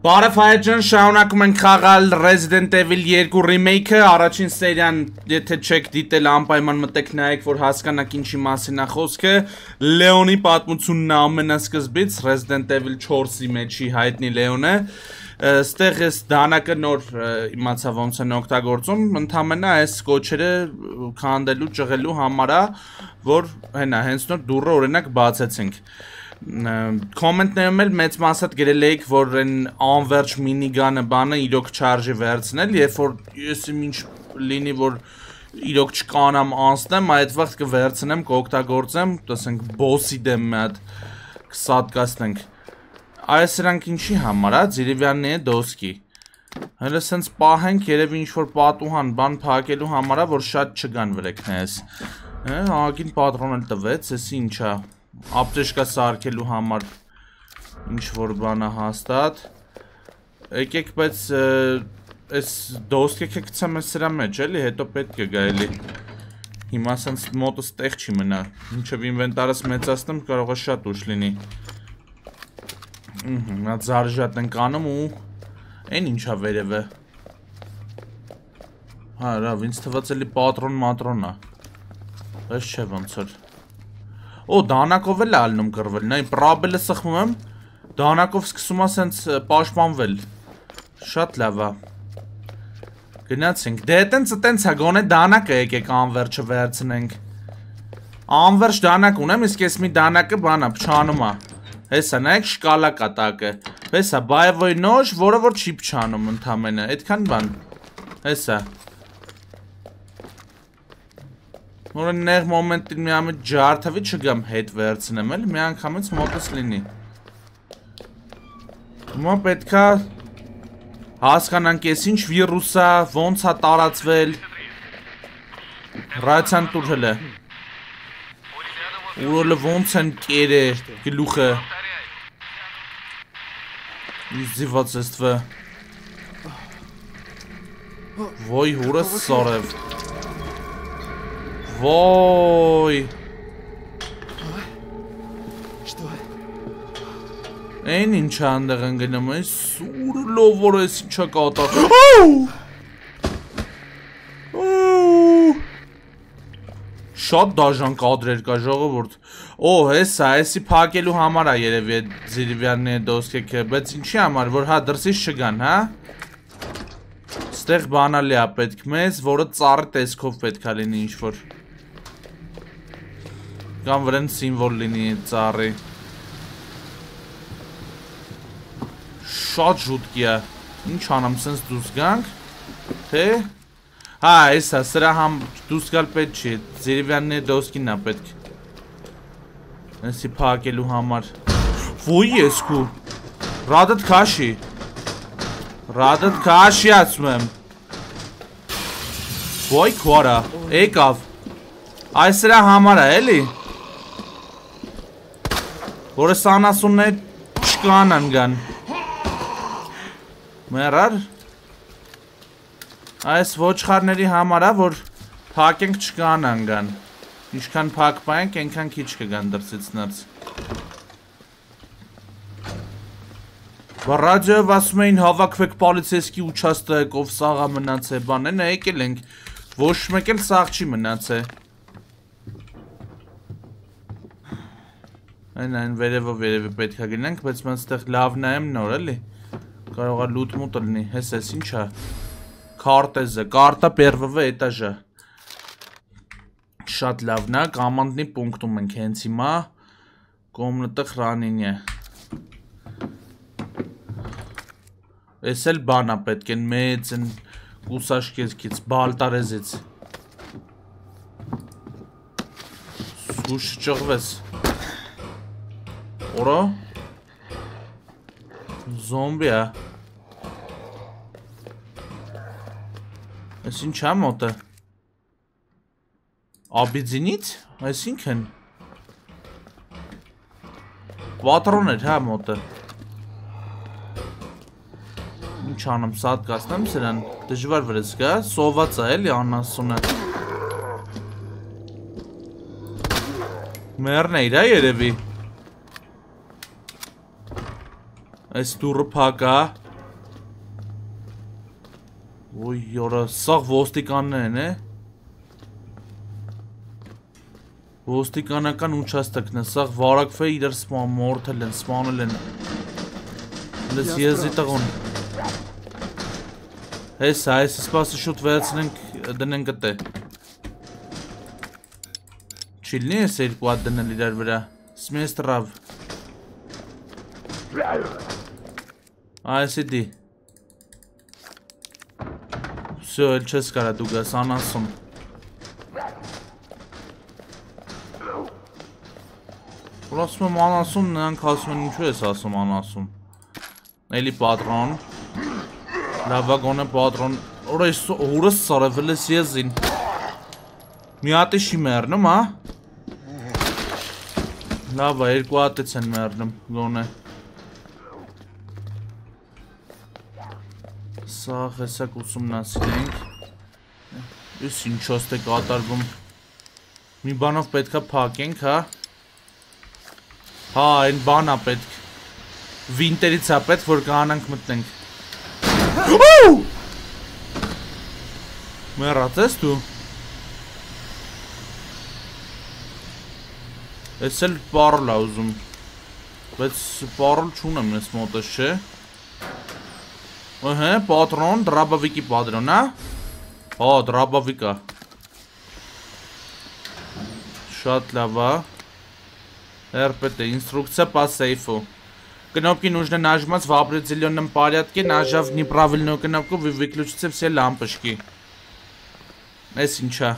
Բարև հայջան, շարունակում ենք խաղալ Resident Evil 2 remake-ը, առաջին սերիան, եթե չեք դիտել անպայման մտեք նայեք, որ հասկանաք ինչի մասին է խոսքը, Լեոնի պատմությունն է ամենասկզբից, Resident Evil 4-ի մեջի հայտնի Լեոնը, ստեղ ես դանակը նոր իմացա ոնց են օգտագործում, ընդամենը այս կոչերը քանդելու ճղելու համար է, որ հենց նոր դուռը օրինակ բացեցինք։ Կոմենտներում էլ մեծ մասատ գրել էիք, որ են անվերջ մինիգանը բանը իրոք չարժի վերցնել, երբ որ ես ինչ լինի, որ իրոք չկանամ անցնեմ, այդ վաղտ կվերցնեմ, կօգտագործեմ, տեսենք բոսի դեմ մի հատ կսատկացնենք։ Այս սրանք ինչի համար է, Ձիրիվյանն է դոսկի։ Հələ սենց պահենք, երևի ինչ-որ պատուհան բան փակելու համար է, որ շատ չգան վրեքնես։ Ագին պատրոն էլ տվեց, ես ինչա։ Ապտեշկա սարքելու համար ինչ-որ բան է հաստատ։ Եկեք, բայց այս դոսկեքը կցեմ ես սրա մեջ, էլի, հետո պետք է գա էլի։ Հիմա սենց մոտս տեղ չի մնա։ Մինչև ինվենտարս մեծացնեմ, կարող է շատ ուշ լինի։ Նա զարժատ ենք անում ու են ինչա վերև է։ Հա, ռավ, ինձ թված էլի պատրոն-մատրոն է։ Ես չէ ոնց որ։ Օ, դանակով էլ ալնում կրվել, նայ պրաբելը սխմում եմ, դանակով սկսում է սենց պաշտպանվել, շատ լավ է, գնացինք, դե տենց է գոնե դանակը եկեք անվերջը վերցնենք, անվերջ դանակ ունեմ, իսկ ես մի դանակը բան է, պչանում է, հեսա նայեք շկալա կատակը, հեսա բայվոյ նոշ, որը որ չի պչանում ընդամենը, այդքան բան, հեսա Որ նեղ մոմենտին մի ամիտ ջարդավի չգամ հետ վերցնեմ էլ, մի անգամից մոտս լինի Հիմա պետքա հասկանանք ես ինչ վիրուսա, ոնց է տարածվել Ռացյան տուր հլը Ուրոլը ոնց են կեր է գլուխը Իզիված եստվը Ոյ հուրս սարև Ոյ Են ինչ անդեղ են գնում են սուրը լով որ ես ինչա կատակ Շատ դաժան կադրեր կա ժողովուրդ Օ հեսա հեսի պակելու համար է երևի Ձիրիվյանն է դոսկեքը բայց ինչի համար որ հա դրսից չգան հա Ստեղ բանալի է պետք մեզ որը ծառի տեսքով պետք է լինի ինչ-որ Կամ վրեն սիմվոլ լինի ծառի Շատ ժուտկի է Ինչ անամ սենց դուս գանք Թե Հա էսա սրա համ դուս գալ պետք չի Ձիրիվյանն է դոսկին է պետք Էսի պակելու համար Ոյ եսկու Ռադըտ կաշի Ռադըտ կաշի ացում եմ Ոյ քորա Էկավ Այս սրա համար է էլի Որը սանասուններ չկան անգան Մերար Այս ոչխարների համար է, որ պակենք չկան անգան Ինչքան պակ պայենք, ենքան քիչ կգան դրսից նրց Ռադիոյով ասում էին հավաքվեք պալիցեսկի ուչաստակ ով սաղա մնաց է բան են եկել ենք Ոչ մեկ էլ սաղ չի մնաց է Այն վերևով պետք է գնանք, բայց mən ստեղ լավ նայեմ նոր էլի Կարող է լուտ մուտ լինի, հես ես ինչա Քարտեզը, կարտա պերվվը էտաժը Շատ լավն է, կամանտնի պունկտում ենք հենց հիմա Կոմնտը խրանին է Ես էլ բան է պետք են մեծ են կուսաշկեզքից, բալտարեզից Սուշ ճղվես Որո Զոմբի է Ես ինչ է մոտը Աբիձինից Ես ինք են Պատրոն էր հա մոտը Ինչ անեմ սատ կասնեմ սրան Դժվար վրես գա Սոված է էլի անասունը Մերն է իր է երևի Այս դուրը փակ է Ոյ յորա, սաղ ոստիկաններն է։ Ոստիկանական участокն է, սաղ վարակվե իրար մորթել են, սմանել են։ Լես եզի տղոն։ Հեսա, այս սպասը շուտ վերցնենք, դնենք գտե։ Չիլնի ես երկու հատ դնել իրար վրա, սմես տրավ։ Այս իդի։ Всё, էլ չես կարա դու գաս անասում։ Որ ասում եմ անասում, նրանք ասում են ինչու ես ասում անասում։ Էլի պատրոն։ Լավա գոնե պատրոն, օրս սարևել ես եզին։ Մի հատ է չի մեռնում, հա։ Լավա, երկու հատից են մեռնում, գոնե։ Սաղ հեսակ ուսումնասիրենք։ Ես ինչոստ է կատարվում։ Մի բանով պետքա փակենք, հա։ Հա, այն բանա պետք։ Վինտերից է պետք, որ կանանք մտնենք։ Մեռած ես դու։ Ես էլ պարլ է ուզում, բայց պարլ չունեմ ես մոտս չէ։ Հե, պատրոն, դրաբավիկի պատրոն, հա։ Հա, դրաբավիկա։ Շատ լավ է։ РПТ, инструкция по сейфу. Кнопки нужно нажимать в определенном порядке, нажав неправильную кнопку, вы выключите все лампочки. Эс ինչա։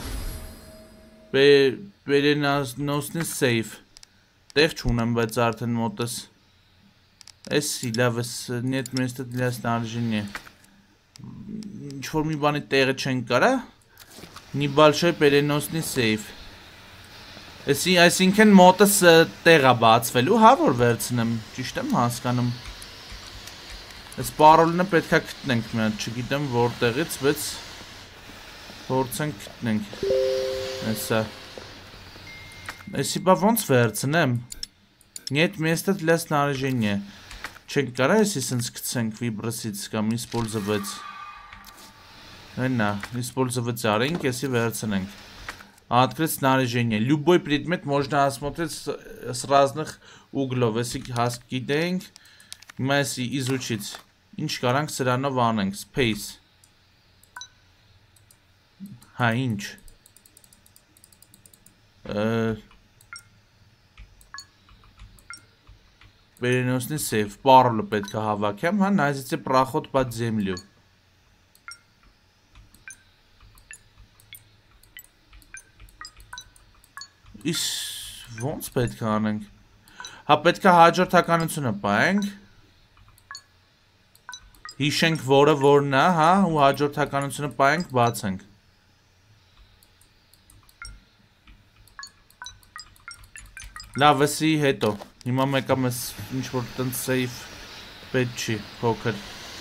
Переносный сейф. Տեղ չունեմ, բայց արդեն մոտս։ Էս լավ, нет места для снаряжения. Ինչ-որ մի բանի տեղը չենք կարա։ Небольшой переносный сейф. Այսինքն մոտս տեղ է բացվելու, հա որ վերցնեմ, ճիշտ եմ հասկանում։ Այս պարոլնը պետքա գտնենք մի հատ, չգիտեմ որտեղից, բայց փորձենք գտնենք։ Էսա։ Էսի բա ոնց վերցնեմ։ Нет места для снаряжения. Չենք կարա էսի սենց գցենք վիբրասից կամ использовать։ Հենա, использовать արենք, էսի վերցնենք։ Открыть снаряжение. Любой предмет можно осмотреть с разных углов. Если гидենք, հիմա էսի изучить։ Ինչ կարանք սրանով անենք, space։ Հա, ինչ։ Переносный сейф. Пароль պետք է հավաքեմ, հա, найдите проход под землю. Իս ոնց պետք է անենք։ Հա պետք է հաջորդականությունը պահենք։ Հիշենք որը որն է, հա, ու հաջորդականությունը պահենք, բացենք։ Լավ, էսի հետո։ Հիմա մեկա մեզ ինչ-որ տենց սեյֆ պետք չի, փոքր։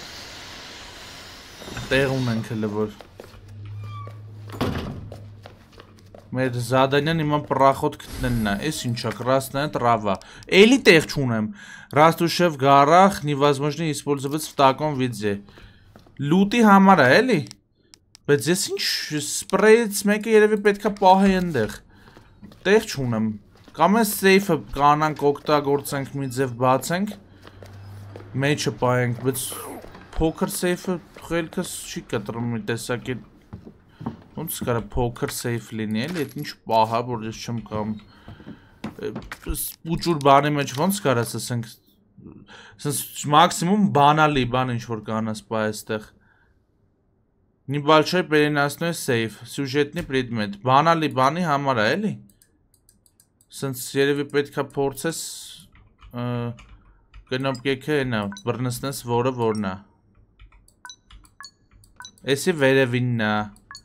Տեղ ունենք հլը որ։ Մեր զադանյան հիմա պրախոտ գտնելն է, էս ինչա, красная трава։ Էլի տեղ չունեմ։ Растущая в горах, невозможно использовать в таком виде։ Լուտի համար է, էլի։ Բայց ես ինչ սպրեյից մեկը երևի պետք է պահեի այնտեղ։ Տեղ չունեմ։ Կամ այս սեյֆը կանանք օգտագործենք մի ձև բացենք, մեջը պահենք, բայց փոքր սեյֆը խելքս չի կտրում մի տեսակի, ոնց կարա փոքր սեյֆ լինի, էլի, այդ ինչ պահա, որ ես չեմ կամ, ուջուր բանի մեջ ոնց կարաս ասենք, մաքսիմում բանալի բան ինչ որ կանաս պահ այստեղ, Небольшой переносной сейф, сюжетный предмет, բանալի բանի համար է, էլի, Սենց երևի պետք է փորձես կնոպկեքը ենա, բրնսնես որը որն է։ Էսի վերևինն է։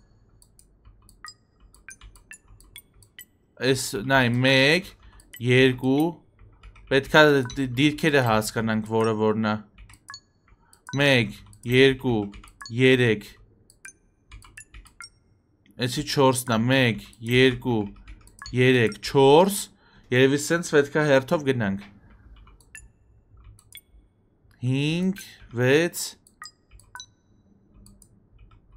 Էս նայ, մեկ, երկու, պետք է դիրքերը հասկանանք որը որն է։ Մեկ, երկու, երեք։ Էսի չորսն է, մեկ, երկու, 3, 4, երևի սենց պետք է հերթով գնանք։ 5, 6,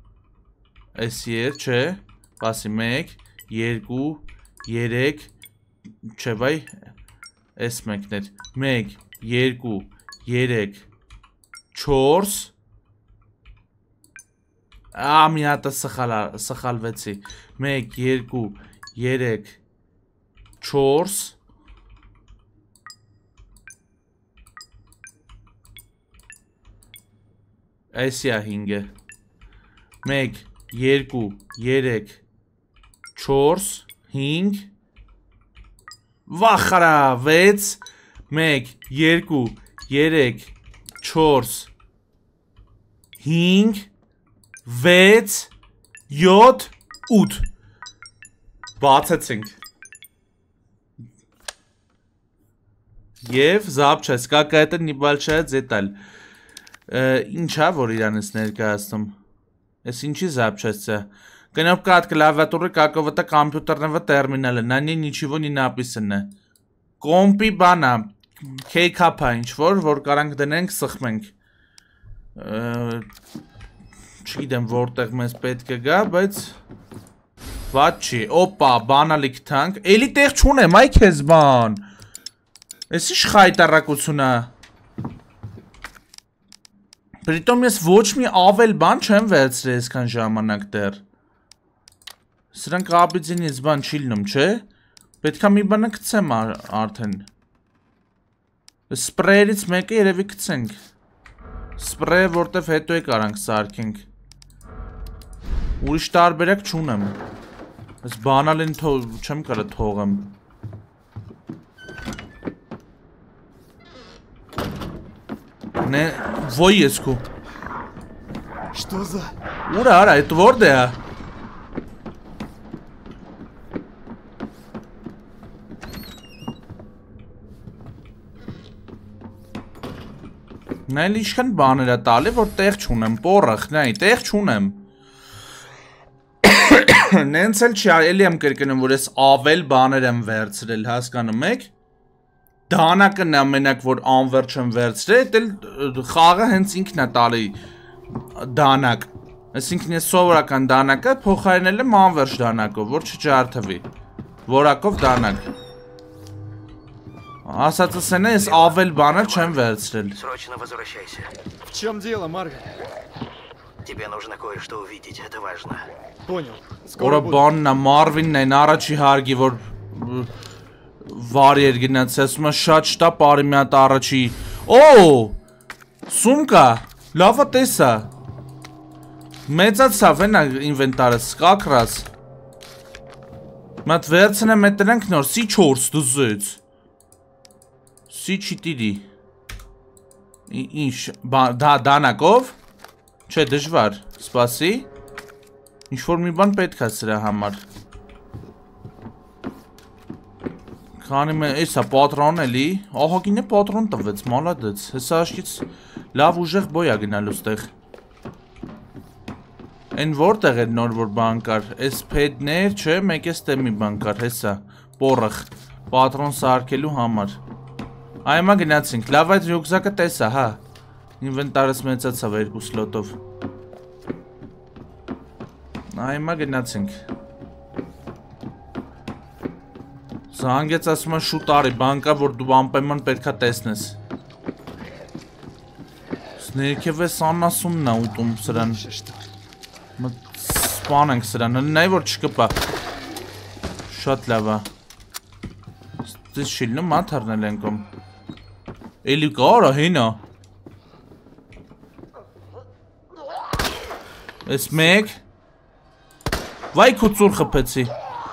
Էսի է, չէ, բասի 1, 2, 3, չէ բայ, էս մեկն էր, 1, 2, 3, 4, մի հատը սխալվեցի, 1, 2, 3, 4, էսի է 5-ը, 1, 2, 3, 4, 5, վախարա, 6, 1, 2, 3, 4, 5, 6, 7, 8, բացեցինք, և զապ չես, կակայտը նիբալչայը ձետալ, ինչա, որ իրանից ներկայացնում, ես ինչի զապ չես ծա, կնոպկա от клавиатуры какого-то компьютерного терминала, на ней ничего не написано, կոմպի բանա, K-Cup-ա ինչ-որ, որ կարանք դնենք, սխմենք, չգիտեմ որտեղ մեզ պետք է գա, բայց վատ չի, օպա, բանալիք թանք, էլի տեղ չունեմ, այ քեզ բան, ես ինչ խայտարակություն է, Պրիտոմ ես ոչ մի ավել բան չեմ վերցրել այսքան ժամանակ դեռ, սրանք աբիձինից բան չի լնում, չէ, պետքա մի բանը կցեմ արդեն, սպրեյերից մեկը երևի կցենք, սպրեյը որտև հետո է կարանք սարքենք, ուրիշ տարբերակ չունեմ, ես բանալին չեմ կարա թողեմ, Ne, voiescu. Что за? Ура, это твердая. Նայ ինչքան բաներ է տալի, որ տեղ չունեմ, պորախ, նայ, տեղ չունեմ։ Նենց էլ չի, էլի եմ կրկնում, որ ես ավել բաներ եմ վերցրել, հասկանում եք։ Դանակն է մենակ, որ անվերջ եմ վերցրել, էլ խաղը հենց ինքն է տալի դանակ։ Այսինքն ես սովորական դանակը փոխարինել եմ անվերջ դանակով, որ չջարդվի։ Որակով դանակ։ Ասածս են ես ավել բաներ չեմ վերցրել։ Срочно возвращайся. В чем дело, Марвин? Тебе нужно кое-что увидеть, это важно. Понял. Скоро буду. Բանն է, Մարվինն է, առաջի հարգի, որ վարի էր գնաց, ասում է շատ շտապ արի մի հատ առաջի։ Օ! Սումկա, լավա տեսա։ Մեծացավ են ինվենտարս, սկակրած։ Մատ վերցնեմ է տրենք նոր, սի 4 դուզույց։ Սի 4։ Ինչ, դանակով։ Չէ, դժվար, սպասի։ Ինչ-որ մի բան պետք է սրա համար։ Քանի մե, էսա պատրոն էլի, ահագին է պատրոն տվեց, մալադեց, հեսա աշկից լավ ուժեղ բոյ է գնալու ստեղ։ Են որտեղ էր նոր որ բան կար, էս պեդներ, չէ, մեկ ես տե մի բան կար, հեսա, պորխ, պատրոն սարկելու համար։ Այմա գնացինք, լավ այդ ռյուքզակը տեսա, հա, ինվենտարս մեծացավ 2 սլոտով։ Այմա գնացինք։ Զանգեց ասում է շուտ արի, բան կա, որ դու անպայման պետքա տեսնես։ Ներքև ես անասունն է ուտում սրան։ Սպանենք սրան, նայ որ չկպա։ Շատ լավ է։ Դες շիլնում մաթարնել ենքում։ Էլի կարա հինա։ Ես մեկ։ Վայ քո ծուր խպեցի։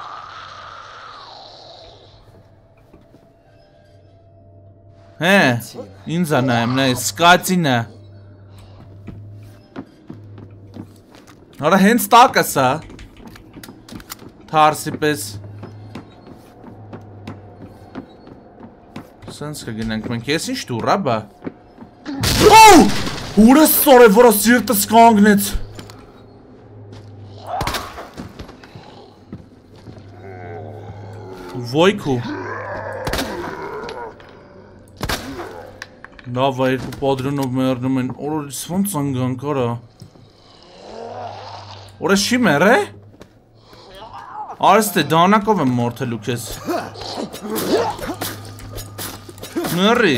Հե, ինձ է նայեմ, նայ, սկացին է։ Արա հենց տակս է։ Թարսի պես։ Սենց կգնենք մենք, ես ինչ դուր, աբա։ Օու, ուրես սոր է, որը սիրտս կանգնեց։ Վոյքու։ Լավ է, երկու պատրոնով մերնում են, օրորից ոնց անգան կարա։ Ուրես չի մեր է? Արստե դանակով եմ մորթելու կեզ Մերի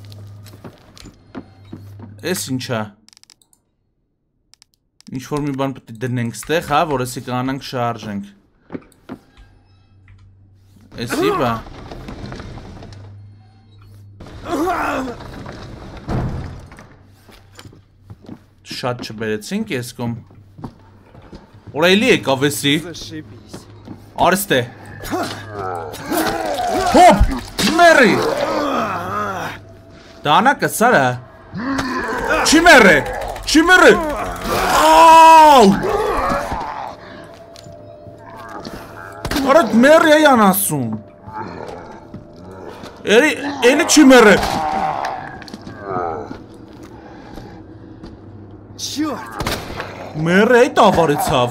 Ես ինչա Ինչ-որ մի բան պտի դնենք ստեղ, հա, որ եսի կանանք շարժենք Եսի բա Շատ չբերեցինք ես կոմ Օրայլի եկավ եսի Արստե Հոպ, մերի Դանակը սարա Չի մեր է Աու Արդ մերի է յան ասում Էլի չի մեր է Մեր է տավարեցավ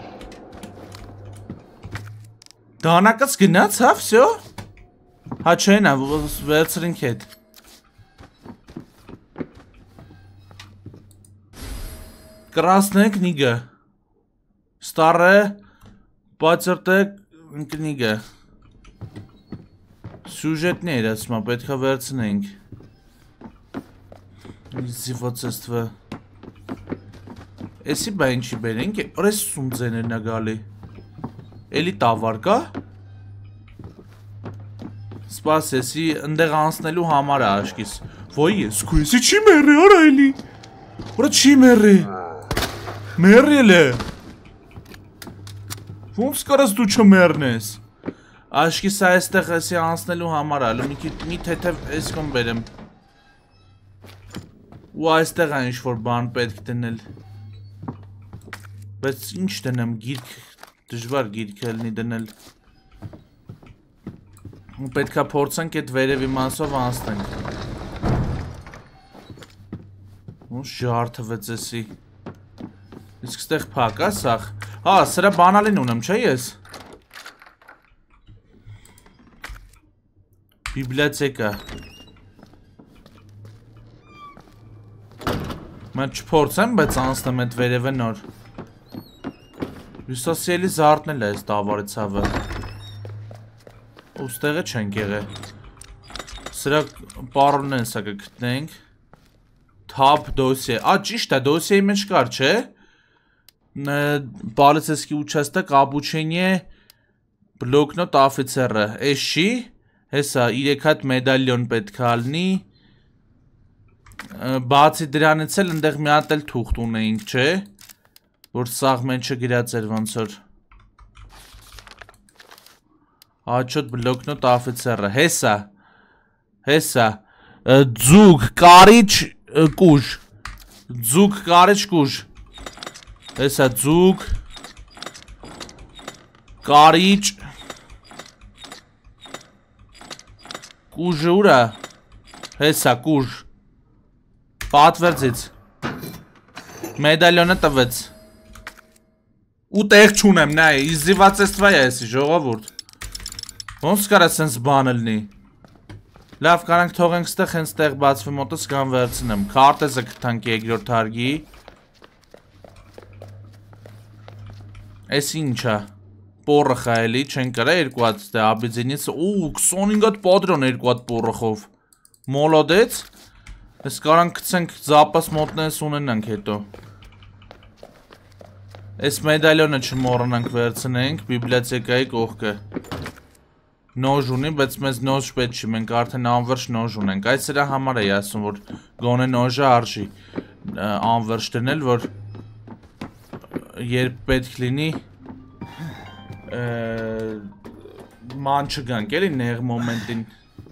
Դանակս գնացավ, սյո Հա չեն է, վերցրինք հետ Կրասնեք նիգը Ստարը Բացրտեք նիգը Սյուժետներ ասմա, պետքա վերցնենք Զիվոցեստվը Էսի բա ինչի բերենք, օրես սումձեն են նգալի Էլի տավար կա Սպաս եսի ընդեղ անցնելու համար է աշկիս Ոյ ես կու եսի չի մեր է արա էլի Որա չի մեր է Մեր էլ է Ոնց կարաս դու չմերն ես Աշկիս այստեղ եսի անցնելու համար ալու մի թեթև ես կոմ բերեմ Ու այստեղ է ինչ-որ բան պետք դնել Բայց ինչ դնեմ գիրք Դժվար գիրք ելնի դնել Ու պետքա փորձենք այդ վերևի մասով անցնենք Ու ժարթվեց եսի Իսկ ստեղ փակ է սախ Հա, սրա բանալին ունեմ, չէ ես Բիբլիոթեկա Mən չփորձեմ, բայց անցնեմ այդ վերևը նոր Հյուսասիելի զարդնել է այս դավարեցավը Ուստեղը չենք եղե Սրա պարոնն են սա կգտնենք Թապ դոսիե ճիշտ է, դոսիեի մեջ կար, չէ Полицейский участок обучение Блокнот офицера Էշի Հեսա 3 հատ մեդալյոն պետք է ալնի Բացի դրանից էլ ընդեղ մի հատ էլ թուղթ ունեինք, չէ Որ սաղ մեջը գրած էր ոնց որ Աչոտ բլոկնոտ офицера Հեսա Ձուկ կարիչ կուժ Ձուկ կարիչ կուժ Հեսա ձուկ Կարիչ Կուժը ուրա Հեսա կուժ Պատվերձից Մեդալյոնը տվեց Ու տեղ չունեմ, նայ, իզիվացեստվա է եսի, ժողովուրդ Ոնց կարա սենց բան լնի Լավ, կարանք թողենք ստեղ, հենց տեղ բացվի մոտս կան վերցնեմ Քարտեզը կտանք երկրորդ հարգի Էս ինչա Պորը խայելի, չեն կարա երկու հատ ստե աբիձինից Ու 25 հատ պատրոն երկու հատ պորըխով Մոլոդեց Ես կարանք կցենք զապաս մոտնես ունենանք հետո Այս մեդալյոնը չմոռանանք վերցնենք բիբլիոթեկայի կողքը Նոժ ունի, բայց մեզ նոժ պետք չի, մենք արդեն անվերջ նոժ ունենք Այս սրա համար էի ասում, որ գոնե նոժը արժի Անվերջ դնել, որ երբ պետք լինի Ման չգանք, էլի նեղ մոմենտին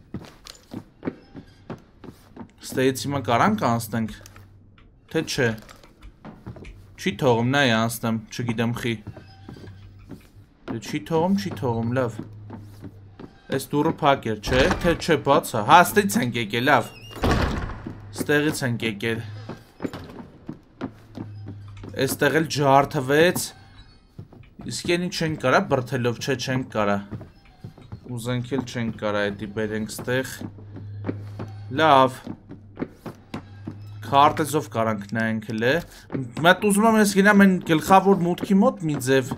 Ստեից հիմա կարանք անցնենք, թե չէ Չի թողում, նա է անցնեմ, չգիտեմ խի Չի թողում, լավ Այս դուրը պակ էր, չէ, թե չէ բացա Հա, ստից ենք եկել, լավ Ստեղից ենք եկել Այստեղ էլ ջարդվեց Իսկ ենի չենք կարա, բրթելով չէ չենք կարա Ուզենք էլ չենք կարա, էդի բերենք ստեղ Լավ քարտեզով կարանք նայենք հլը։ Մատ ուզում եմ ես գնամ այն գլխավոր մուտքի մոտ մի ձև։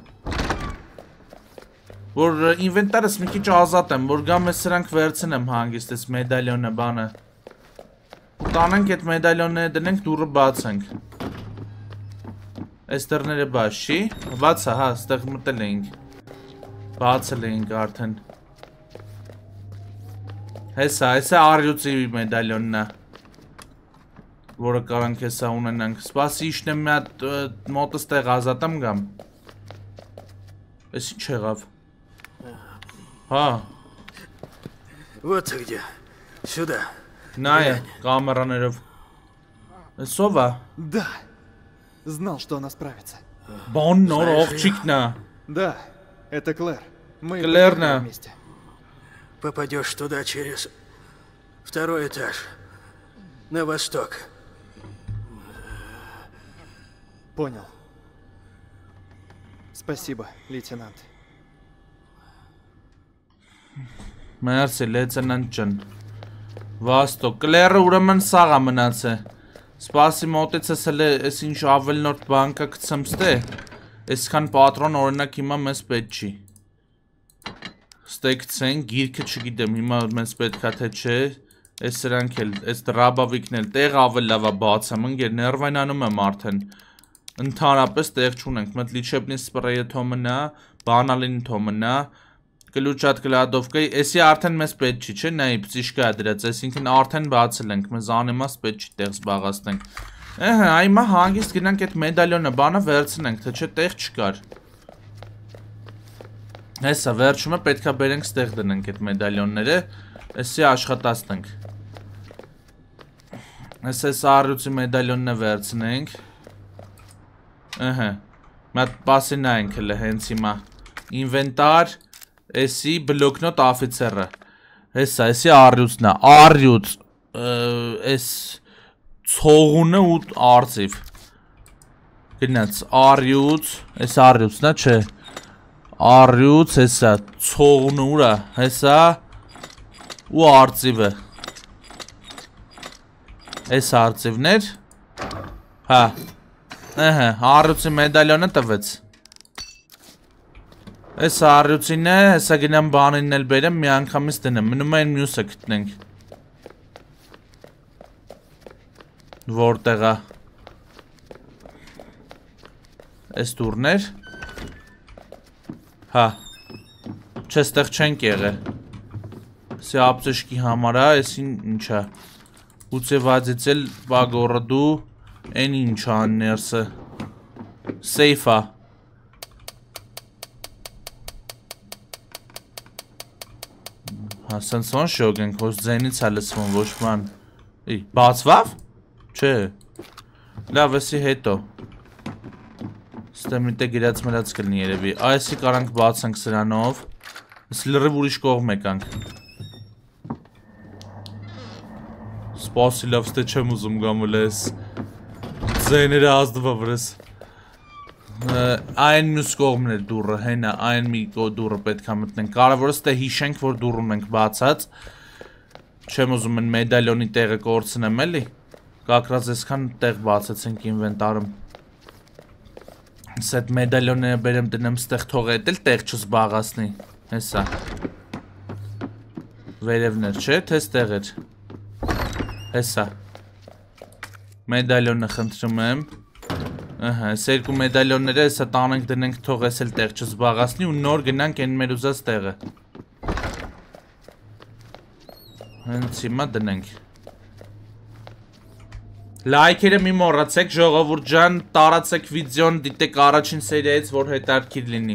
Որ ինվենտարս մի քիչ ազատ եմ, որ գամ ես սրանք վերցնեմ հանգիստ այս մեդալյոնը բանը։ Տանենք այդ մեդալյոնները դնենք դուռը բացենք։ Այս դռները բաց չի։ Բաց է, հա, ստեղ մտել էինք։ Բացել էինք արդեն։ Հեսա արյուծի մեդալյոնն է, որը կարանք հեսա ունենանք, սպասի իշնեմ մի հատ մոտս տեղ ազատեմ գամ, ես ինչ եղավ, հա, Вот ты где, сюда, նայ կամերաներով, ես ով է, да, знал, что она справится, բան նոր ողջիկն է, да, это Клэр, мы Клэрն է, вместе. Попадешь туда через второй этаж, на восток. Понял. Спасибо, лейтенант. Մերսի, լեյտենանտ ջան, վաստո, Կլերը ուրեմն սաղ է մնաց է, սպասի մոտից ես հլը ես ինչ ավել նորդ բանկա կծեմ ստե, եսքան պատրոն օրինակ հիմա մեզ պետ չի, ստեկցենք, գիրքը չգիտեմ, հիմա մեզ պետք է թե չէ, ես սրանք էլ, ես դրաբավիկն էլ, տեղ ավել լավա բացեմ, ընգեր ներվայնանում եմ արդեն, ընդհանրապես տեղ չունենք, մետ լիչեպնի սպրեյը թոմնա, բանալին թոմնա, կլուչատ կլադովկայի, եսի արդեն մեզ պետ չի, չէ, նայի պծիշկա է դրած, այսինքն արդեն բացել ենք, մեզ անիմաս պետ չի տեղ զբաղացնենք, այմա հանգիստ գնանք այդ մեդալյոնը, բանը վերցնենք, թե չէ տեղ չկար, հեսա վերջումը պետքա բերենք ստեղ դնենք այդ մեդալյոնները, եսի աշխատացնենք, ես առյուծի մեդալյոնն է վերցնենք, մատ պասի նայենք հլը հենց հիմա, ինվենտար, եսի բլոկնոտ افիցերը, հեսա, եսի առյուծն է, առյուծ, ես ցողունը ու արծիվ, գնաց, առյուծ, ես առյուծն է, չէ, առյուծ, հեսա, ցողունը ուրա, հեսա, ու արծիվը, ես արծիվներ, հա, առյուծի մեդալյոնը տվեց, ես առյուծին է, հեսա գնամ բանին էլ բերեմ, մի անգամից դնեմ, մնում այն մյուսը կտնենք, որտեղ է, ես դուրներ, հա, չէ ստեղ չենք եղել, սի ապծշկի համար է, ես ինչ է, ուծեվadzից էլ բագորդու, են ինչ աններսը, սեյֆ է, հա, սենց ոնց շոգ ենք, հոս ձենից է լսվում, ոչ ման, բացվավ, չէ, լավ եսի հետո, ստե միտե գրած մրած կլնի երևի, այսի կարանք բացանք սրանով, ես լրիվ ուրիշ կողմ եկանք, սպասի լավ ստե չեմ ուզում գամուլ ես, ձեները ազդվա վրես, այն մյուս կողմն էր դուրը, հենա, այն մի դուրը պետք է մտնենք, կարևորը ստե հիշենք, որ դուր ունենք բացած, չեմ ուզում են մեդալյոնի տեղը կորցնեմ էլի, կակրած եսքան տեղ բացեցենք ինվենտարում, Սետ մեդալյոնները բերեմ դնեմ ստեղ թողը էտ էլ տեղ չզբաղացնի, հեսա, վերևներ չէ, թե ստեղ էր, հեսա, մեդալյոնը խնդրում եմ, ես երկու մեդալյոնները հեսա տանենք դնենք թող ես էլ տեղ չզբաղացնի ու նոր գնանք են մեր ուզած տեղը, հենց հիմա դնենք, Լայքերը մի մոռացեք, ժողովուրդ ջան, տարածեք վիդեոն, դիտեք առաջին սերիայից, որ հետարքիր լինի։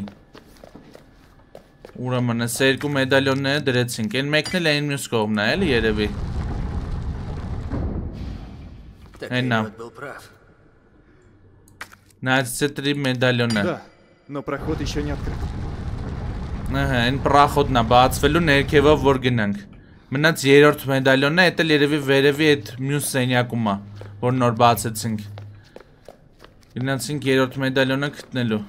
Ուրեմն, այս երկու մեդալյոնները դրեցինք, են մեկն էլ այն մյուս կողմն է, էլի երևի։ Հենա։ Նայեցի տրի մեդալյոնը։ Да, но проход еще не открыт։ Այն պրախոդն է, բացվելու ներքևով որ գնանք։ Մնաց երրորդ մեդալյոնն է, էդ էլ երևի վերևի այդ մյուս սենյակում է։ Որ նոր բացեցինք Գնացինք երրորդ մեդալյոնը գտնելու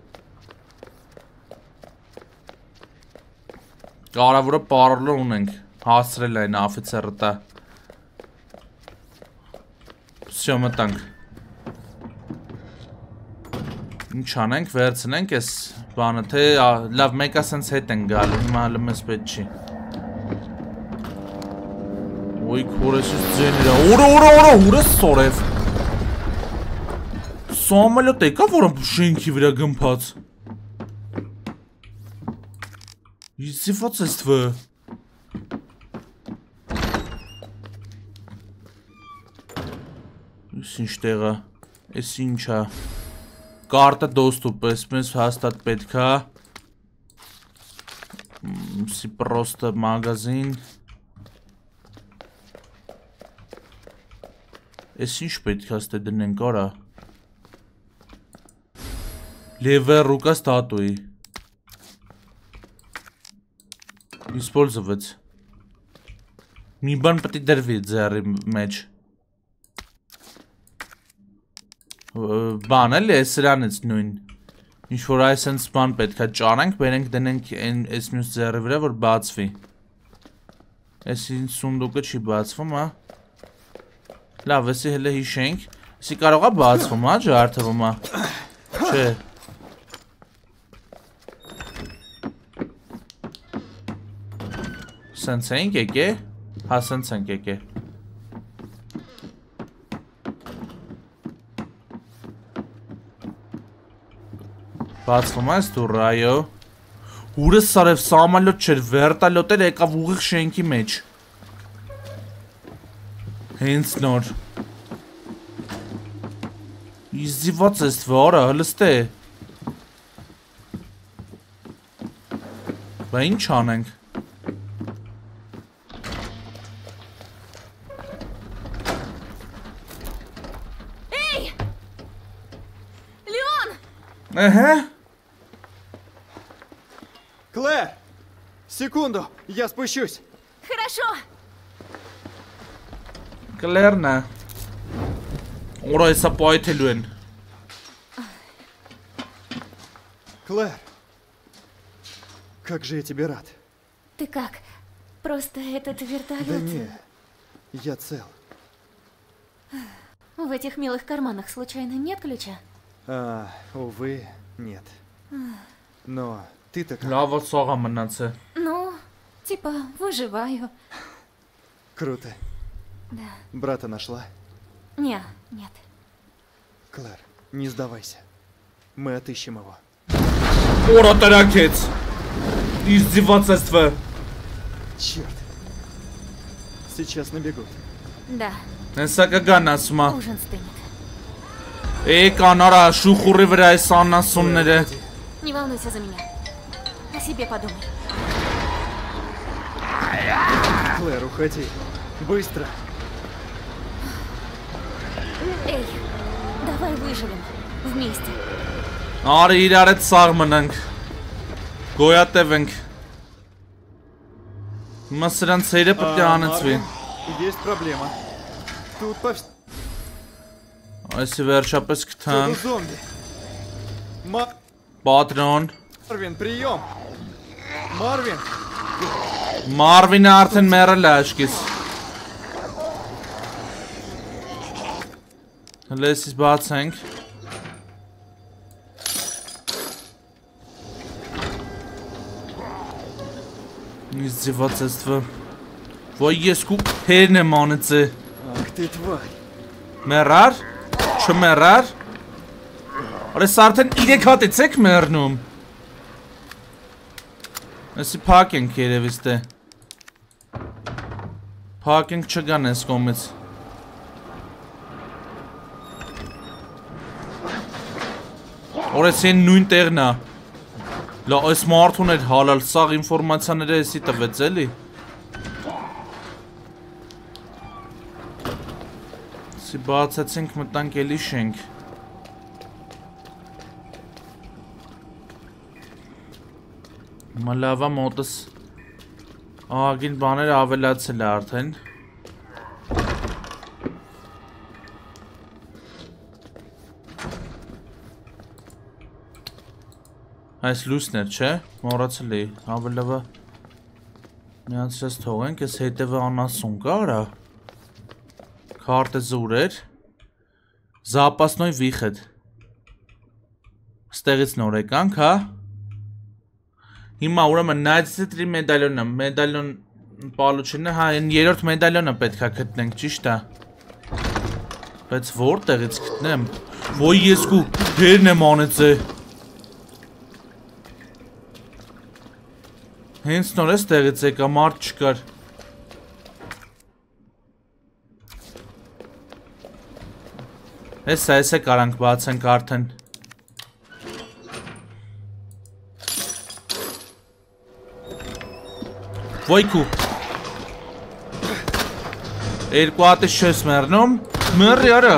Կարևորը պարոլը ունենք Հասրել այն աֆիցերը տա Всё, մտանք։ Ինչ անենք, վերցնենք այս բանը, թե լավ, մեկը սենց հետ են գալու, հիմա հələ մեզ պետք չի։ Ոյ, քորեսուս ձեները, օրա, հուրես սորև։ Սամալյոտ եկա, որը շենքի վրա գմփած։ Իզիված ես թվը։ Ես ինչ տեղա, ես ինչա։ Կարտը դոստուպ, ես մեզ հաստատ պետքա։ Սի պրոստը մագազին։ Ես ինչ պետքա ստե դնենք արա։ Լևեր ռուկա ստատուի։ Использовать. Մի բան պետք է դրվի ձեռի մեջ։ Բան էլի է սրանից նույն։ Ինչ-որ այսենց բան պետք է ճանենք, բերենք դնենք այս մյուս ձեռի վրա, որ բացվի։ Այս սունդուկը չի բացվում, հա։ Լավ, էսի հելը հիշենք։ Էսի կարող է բացվում, հա, ջարդվում, հա։ Չէ։ Սենց ենք եկե, հա սենց ենք եկե։ Բացվում այս դուրը, այո։ Ուրս սարև սամալյոտ չեր, վերտալյոտ էր եկավ ուղիղ շենքի մեջ։ Հենց նոր։ Իզիված ես թվարը, հլստ է։ Բա ինչ անենք։ Ага. Клэр! Секунду, я спущусь. Хорошо. Клэрна. Ура эса пойтелюэн. Клэр, как же я тебе рад. Ты как? Просто этот вертолет... Да не, я цел. В этих милых карманах случайно нет ключа? Увы, нет. Но ты-то как? Лава сога мнаце. Ну, типа, выживаю. Круто. Да. Брата нашла? Нет. Клэр, не сдавайся. Мы отыщем его. Ура таракец. Издевательство. Черт. Сейчас набегут. Да. Несакаганасма. Ужин стынет. Канара, шухуры вրա այս անասունները։ Не волнуйся за меня. О себе подумай. Клэр, уходи. Быстро. Эй, давай выживем. Вместе. Արի իրար հետ սաղ մնանք։ Գոյատևենք։ Հիմա սրանց հերը պետք է անեցվի։ Есть проблема. Тут Այսի վերջապես կթանք։ зомби. Պատրոն։ Марвин, прием. Марвин. Մարվինը արդեն մեռել է աչքից։ Հլեսից բացենք։ Издевательство. Ոյ ես կու հերն եմ անեցե։ Ах ты тварь. Մեռար։ Չմեռար։ Օրես արդեն 3 հատ եք մեռնում։ Այսի փակ ենք երևից դե։ Փակ ենք չգան ես կոմից։ Օրես են նույն տեղն է։ Լա այս մարդուն էր հալալ, սաղ ինվորմացյաները եսի տվեց էլի։ Սի բացեցինք մտանք էլի շենք։ Մալավա մոտս աղագին բաներ ավելացել է արդեն։ Այս լուսներ չէ, մորացել էի, ավելավա միացրած թողենք, ես հետևը անասուն կա արա։ Քարտեզը ուր էր։ Запасной выход. Ստեղից նոր եկանք, հա։ Հիմա ուրեմն նայեցի 3 մեդալյոնը, մեդալյոն պալուչինը, հա, այն երրորդ մեդալյոնը պետք է գտնենք, ճիշտ է։ Բայց որտեղից գտնեմ։ Ոյ ես կու դերն եմ անեցե։ Հենց նոր ես տեղից եկա, մարդ չկար։ Էսա է կարանք բացենք արդեն։ Ոյքու։ Երկու հատից չես մերնում, մերի արա։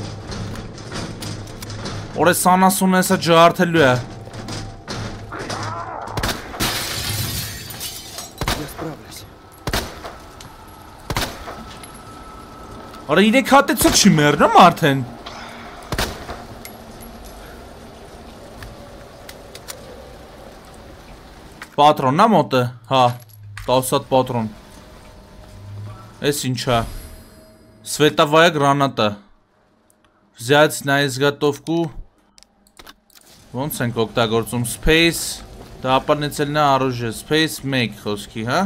Օրես անասուն էսա ջարդելու է։ Արա իրեք հատեցը չի մերնում արդեն։ Պատրոնն է մոտը, հա, 10 հատ պատրոն։ Էս ինչա։ Սվետավայա գրանատա։ Взять на изготовку. Ոնց ենք օգտագործում space, дополнительное оружие, space make խոսքի, հա։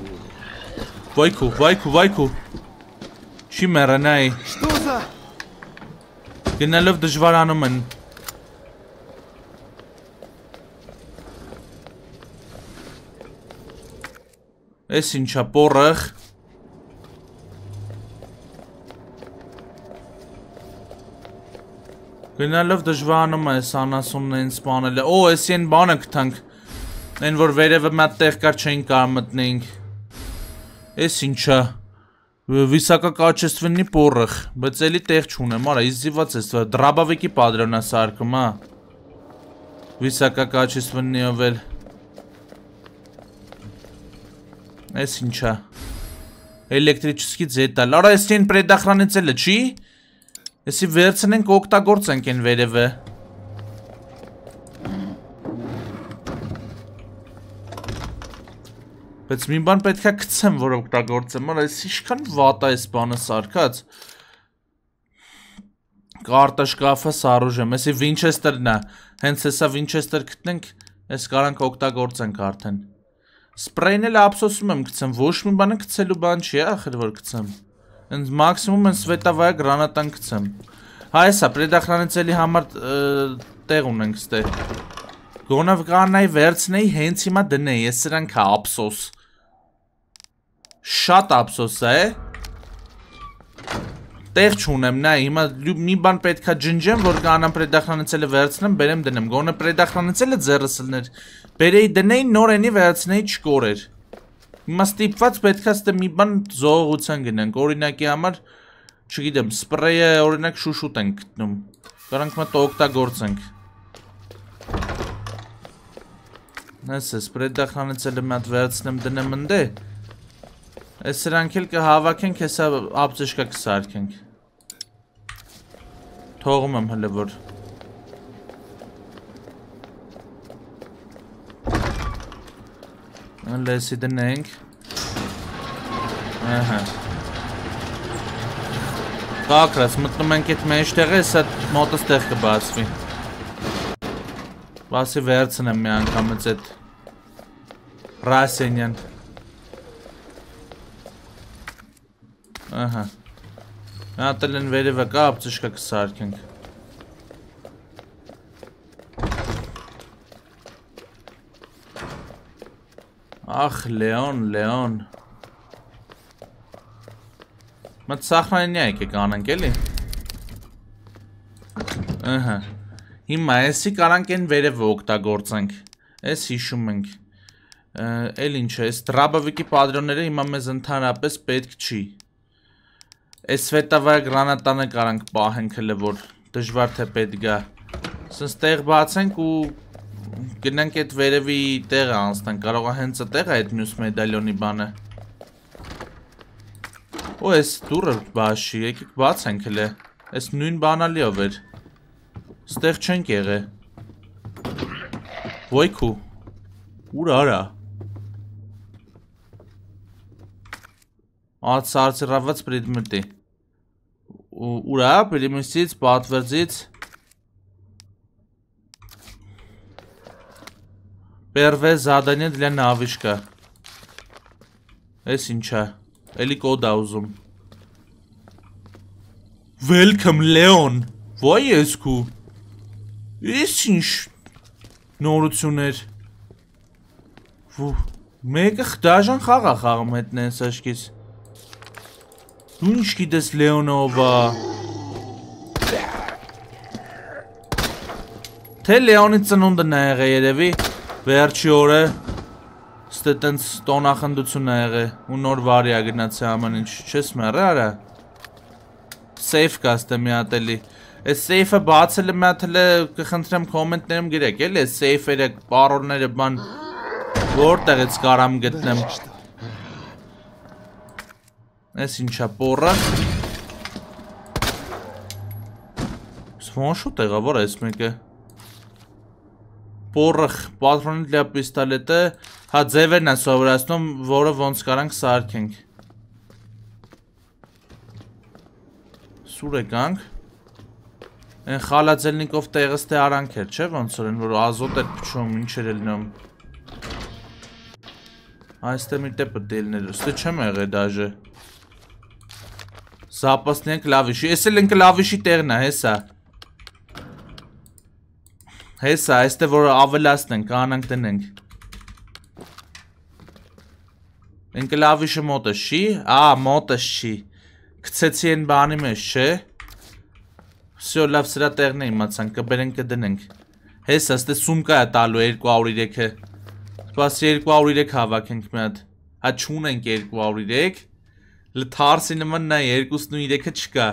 Վայքու։ Չի մեռանայ։ Что за? Գնալով դժվարանում են։ Էս ինչա պորղ։ Գնալով դժվարանում է սանասունն են սպանել է։ Օ, էս են բանը գտանք։ Են որ վերևը մատտեղ կար չէին կար մտնենք։ Էս ինչա։ Высококачественный порох, բայց էլի տեղ չունեմ, արա, իզդիված ես, դրաբավիկի պատրոնա սարկում, հա։ Высококачественный ով էլ։ Էս ինչա։ Էլեկտրический ձետալ, արա, ես են предохранителը, չի։ Եսի վերցնենք օգտագործենք են վերևը։ Բայց մի բան պետք է գցեմ, որ օգտագործեմ, արա, ես ինչքան վատ է այս բանը սարքած։ Կարտա շկաֆը սարուժեմ, եսի Winchester-ն է, հենց հեսա Winchester գտնենք, ես կարանք օգտագործենք արդեն։ Սպրեյն էլ ափսոսում եմ գցեմ, ոչ մի բանը գցելու բան չի, ախր որ գցեմ։ Հենց մաքսիմում են սվետավայա գրանատան գցեմ։ Հա հեսա, предохранителի համար տեղ ունենք ստեղ։ Գոնավ կանայի վերցնեի, հենց հիմա դնեի, ես սրանք հա ափսոս։ Շատ ափսոս է։ Տեղ չունեմ, նայ, հիմա մի բան պետքա ջնջեմ, որ կանամ предохранителը վերցնեմ, բերեմ դնեմ, գոնե предохранителը ձեռս լներ, բերեի դնեի, նոր ենի վերցնեի չկորեր։ Հիմա ստիպված պետքա ստե մի բան զողողության գնենք, օրինակի համար, չգիտեմ, սպրեյը օրինակ շուշուտ ենք գտնում, կարանք մտ օգտագործենք։ Ես ես, предохранителը մատ վերցնեմ դնեմ ընդե, ես սրանք էլ կհավաքենք, հեսա ապծեշկա կսարքենք։ Թողում եմ հլը որ։ Լեսի դնենք։ Ահա։ Կակրաս, մտնում ենք էտ մեջտեղը, հեսա մոտս տեղ կբացվի։ Բասի վերցնեմ մի անգամից էտ Ռասենյան։ Ահա։ Հատել են վերևը կա, ապծիշկա կսարքենք։ Ախ, Լեոն։ Մտ սախրանին եք անենք էլի։ Ահա։ Հիմա էսի կարանք են վերևը օգտագործենք։ Էս հիշում ենք։ Էլ ինչ է, էս դրաբավիկի պատրոնները հիմա մեզ ընդհանրապես պետք չի։ Էս սվետավայա գրանատանը կարանք պահենք հլը, որ դժվար թե պետք գա։ Սնց տեղ բացենք ու գնանք էտ վերևի տեղը անցնենք, կարող է հենց տեղ է այդ մյուս մեդալյոնի բանը։ Ու էս դուրը բաշի, եկիք բացենք հլը, էս նույն բանալիով էր։ Ստեղ չենք եղե։ Ոյքու, ուր արա։ Ացարցրաված պրեդմետի։ Ուրա, պրիմիսից, պատվերձից Первое задание для новичка. Էս ինչա, էլի կոդ ա ուզում Welcome Leon Ոյ ես քու Էս ինչ նորություններ Մեկը դաժան խաղ ա խաղում հետն ես աշկից Դու ինչ գիտես Լեոնով ա Թե Լեոնի ծնունդն ա եղե երևի Վերջի օրը Ստե տենց տոնախնդություն ա եղե ու նոր վարի ա գնացի ամեն ինչ չես մեռը արա Safe կաստը մի հատ էլի Այս safe-ը բացելը մի հատ էլի կխնդրեմ կոմենտներում գրեք էլի այս safe-երը պարոլները բան Որտեղից կարամ գտնեմ Այս ինչա պորը Սվոն շուտ եղա որ այս մեկը Պորը պատրոնի для պիստոլետը Հա ձևերն է սովորացնում որը ոնց կարանք սարքենք Սուր եկանք Են խալաձելնիկով տեղս թե արանք էր չէ ոնց որ են որ ազոտ էր պչում ինչ էր ելնում Այստե մի տեպը դելներ ստե չեմ եղե դաժը Զապասնի են կլավիշի Ես էլ են կլավիշի տեղն է հեսա Հեսա, այստե որ ավելացնենք, կանանք տնենք Են կլավիշը մոտս չի, մոտս չի Կցեցի են բանի մեջ, չէ Всё, լավ սրա տեղն է իմացանք, կբերենք կդնենք Հեսա, ստե սումկա է տալու 203-ը Սպասի 203 հավաքենք մի հատ Հա չունենք 203 Լթարսի նման նա 203-ը չկա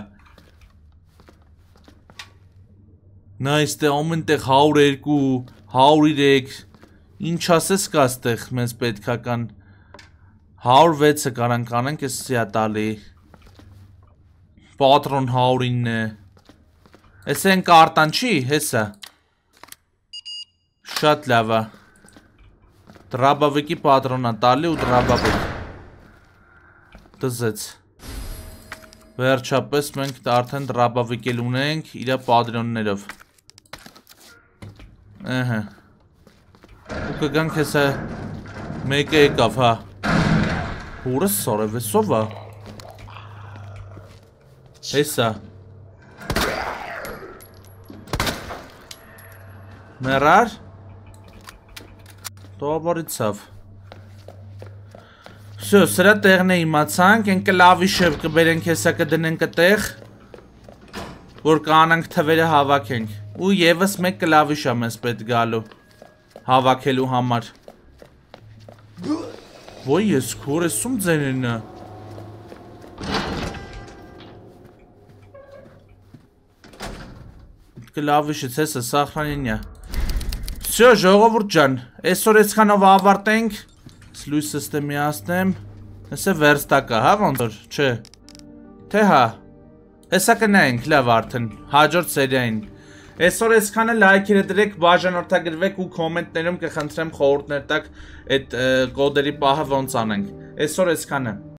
Նա իստե ամեն տեղ 102, 103, ինչ ասես կա ստեղ մեզ պետքական 106-ը կարանք անենք ես սիա տալի Պատրոն 109 Ես են կարտան չի, հեսա Շատ լավա Դրաբավիկի պատրոնա տալի ու դրաբավիկ Դզեց Վերջապես մենք արդեն դրաբավիկ էլ ունենք իրա պատրոններով Ահա Ու կգանք հեսա Մեկը եկավ, հա Հուրս սորևեսով ա Հեսա Մերար Տոաբարիցավ Всё, սրա տեղն է իմացանք, են կլավիշը կբերենք հեսա կդնենք տեղ Որ կանանք թվերը հավաքենք Ու եվս մեկ կլավիշ ա մեզ պետ գալու Հավաքելու համար Ոյ ես քոր ես ում ձենենը Կլավիշից հեսը սախրանինյա Всё, ժողովուրդ ջան Այսօր այսքանով ավարտենք Լույսը ստե միացնեմ Հեսը վերստակա, հա ոնց որ, չէ Թե հա Հեսա կնայենք, լավ արդեն Հաջորդ սերիային Այսօր այսքանը լայքերը դրեք, բաժանորդագրվեք ու կոմենտներում կխնդրեմ խորհուրդներ տաք այդ կոդերի պահը ոնց անենք Այսօր այսքանը